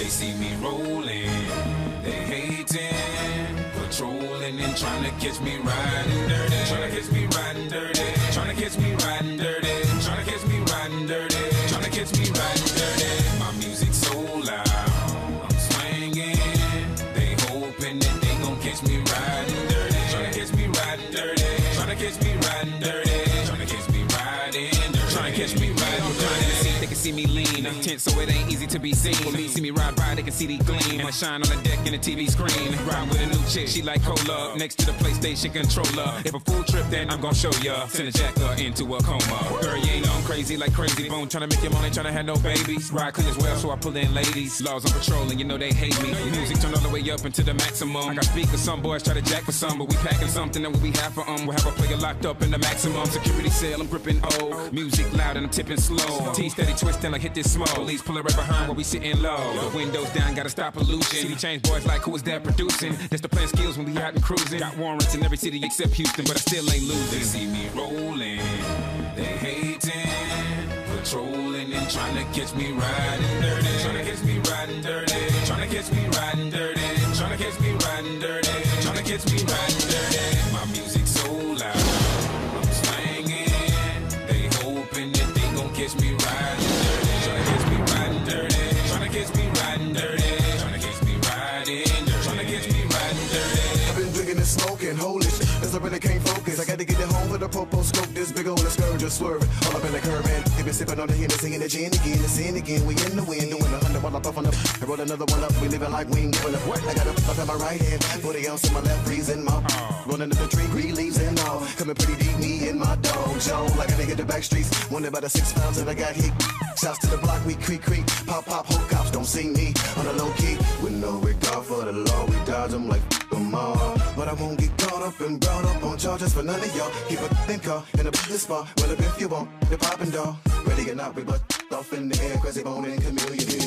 see me rolling, they hating, patrolling and trying to catch me riding dirty. Trying to catch me riding dirty. Trying to catch me riding dirty. Trying to catch me riding dirty. Trying to catch me riding dirty. My music so loud, I'm swinging. They hoping that they gon' catch me riding dirty. Trying to catch me riding dirty. Trying to catch me riding dirty. Trying to catch me riding dirty. Trying to catch me riding dirty. They can see me lean, tense so it ain't easy to be seen. Police see me ride by, they can see the gleam. And I shine on the deck in the TV screen. Ride with a new chick, she like cola. Next to the PlayStation controller. If a full trip, then I'm gon' show ya. Send a jacker into a coma. Girl, you ain't on crazy like Crazy Bone. Tryna make your money, tryna have no babies. Ride clean as well, so I pull in ladies. Laws on patrol, and you know they hate me. Music turn all the way up into the maximum. I got speakers, some boys try to jack for some, but we packing something that will be half for We'll have a player locked up in the maximum security cell. I'm gripping O. Music loud and I'm tipping slow. T steady twisting like hit this smoke. Police pulling right behind while we sitting low. The windows down, gotta stop pollution. City change boys like who is that producing? That's the plan skills when we out and cruising. Got warrants in every city except Houston, but I still ain't losing. They see me rolling, they hating, patrolling and trying to catch me riding dirty. Trying to catch me riding dirty. Trying to catch me riding dirty. Trying to catch me riding dirty. Trying to catch me riding dirty. My music so loud, I'm swinging. They hoping that they gon' catch me riding dirty. Trying to catch me riding dirty. Trying to catch me riding dirty. Trying to catch me riding dirty. Trying to catch me riding dirty. I've been drinking and smoking, holy shit, cause I really can't focus. I gotta get it home with a popo scope, this big ol' scourge just swerving. All up in the curb and they been sipping on the Hennessy and the gin again, the sin again. We in the wind, doing 100 while I puff on up. I roll another one up, we living like we ain't giving up. I got a puff in my right hand, 40 ounce in my left, freezing my rolling up the tree, green leaves and all. Coming pretty deep, me and my dog, Joe. Like I hit the back streets, wondered about the 6 pounds that I got hit. Shouts to the block, we creak, pop, whole cops don't see me on the low key. With no regard for the law, we dodge them like them all. But I won't get caught up and brought up on charges for none of y'all. Keep a thin car in a business bar. Well, if you want, the poppin' dog. Ready or not, we butt off in the air, Crazy Bone and Chameleon.